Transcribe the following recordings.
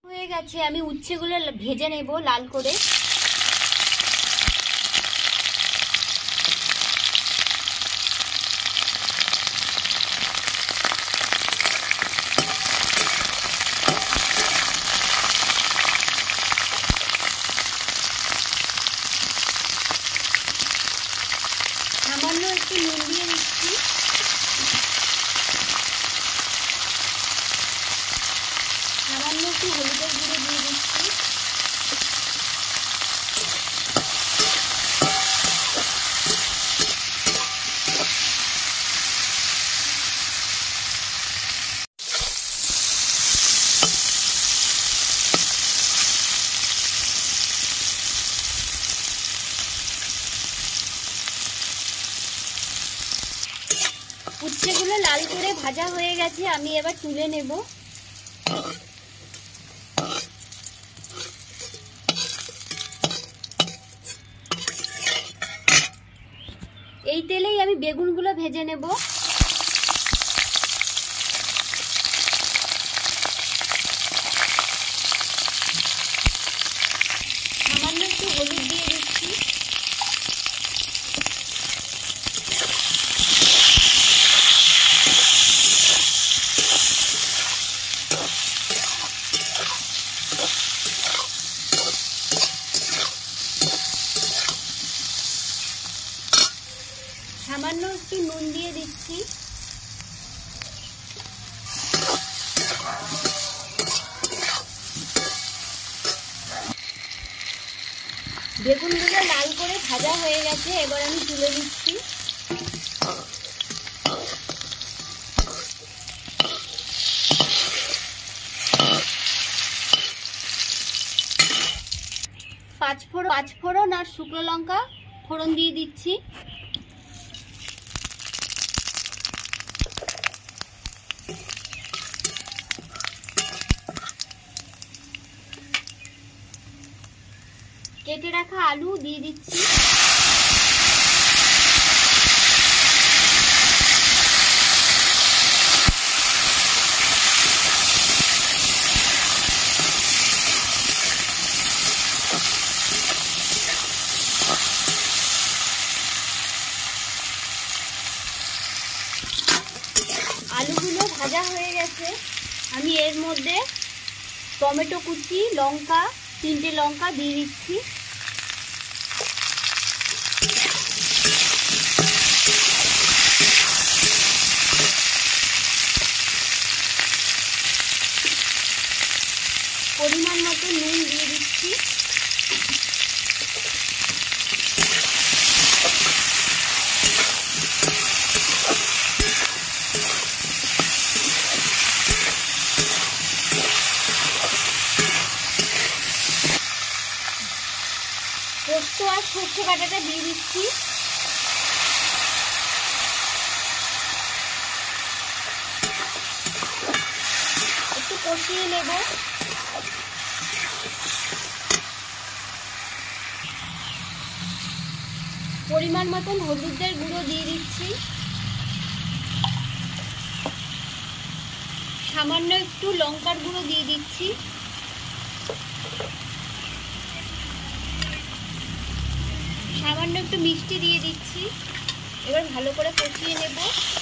হয়ে গেছে, আমি উচ্ছেগুলো ভেজে নেব লাল করে। সামান্য একটু নুন দিয়ে দিচ্ছি। সামান্য একটু হলুদের গুঁড়ো দিয়ে দিচ্ছি। উচ্ছেগুলো লাল করে ভাজা হয়ে গেছে, আমি এবার তুলে নেব। এই তেলেই আমি বেগুনগুলো ভেজে নেব। সামান্য একটু হলুদ দিয়ে দিচ্ছি। সামান্য একটু নুন দিয়ে দিচ্ছি। বেগুনগুলো লাল করে ভাজা হয়ে গেছে, এবার আমি তুলে দিচ্ছি। পাঁচফোড়ন আর শুকনো লঙ্কা ফোড়ন দিয়ে দিচ্ছি। কেটে রাখা আলু দিয়ে দিচ্ছি। আলুগুলো ভাজা হয়ে গেছে, আমি এর মধ্যে টমেটো কুচি, লঙ্কা, 3টে লঙ্কা দিয়ে দিচ্ছি। পরিমাণ মতো নুন দিয়ে দিচ্ছি। পোস্ত আর সর্ষে বাটাটা দিয়ে দিচ্ছি। একটু কষিয়ে নেব। পরিমাণ মতন হলুদের গুঁড়ো দিয়ে দিচ্ছি। সামান্য একটু লঙ্কার গুঁড়ো দিয়ে দিচ্ছি। সামান্য একটু মিষ্টি দিয়ে দিচ্ছি। এবার ভালো করে কষিয়ে নেব।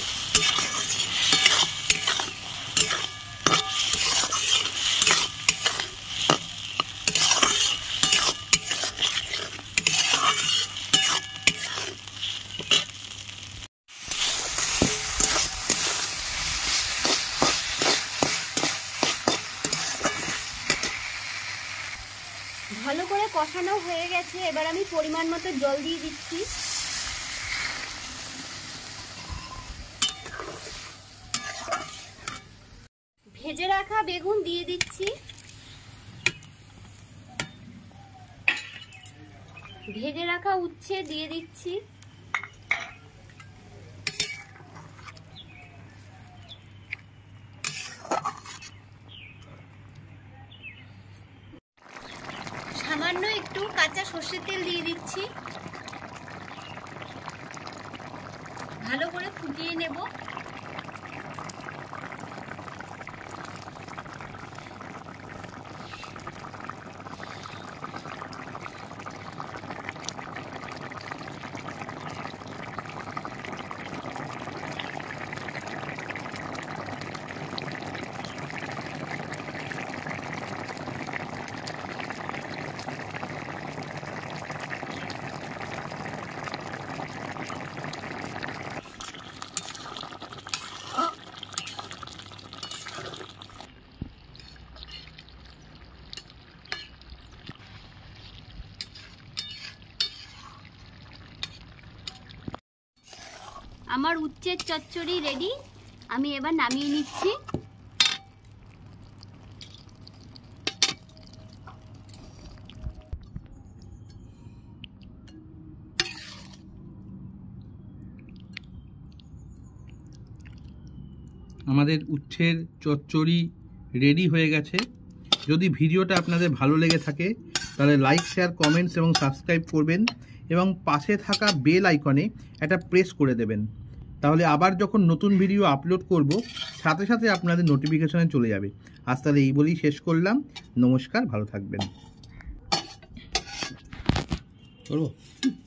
ভালো করে কষানো হয়ে গেছে, এবার আমি পরিমাণ মতো জল দিয়ে দিচ্ছি। ভেজে রাখা বেগুন দিয়ে দিচ্ছি। ভেজে রাখা উচ্ছে দিয়ে দিচ্ছি। সামান্য একটু কাঁচা সর্ষের তেল দিয়ে দিচ্ছি। ভালো করে ফুটিয়ে নেব। আমার উচ্ছের চচ্চড়ি রেডি। আমি এবার নামিয়ে নিচ্ছি। আমাদের উচ্ছের চচ্চড়ি রেডি হয়ে গেছে। যদি ভিডিওটা আপনাদের ভালো লেগে থাকে তাহলে লাইক, শেয়ার, কমেন্টস এবং সাবস্ক্রাইব করবেন এবং পাশে থাকা বেল আইকনে একটা প্রেস করে দেবেন। তাহলে আবার যখন নতুন ভিডিও আপলোড করব সাথে সাথে আপনাদের নোটিফিকেশনে চলে যাবে। আজ তাহলে এই বলেই শেষ করলাম। নমস্কার, ভালো থাকবেন। করবো।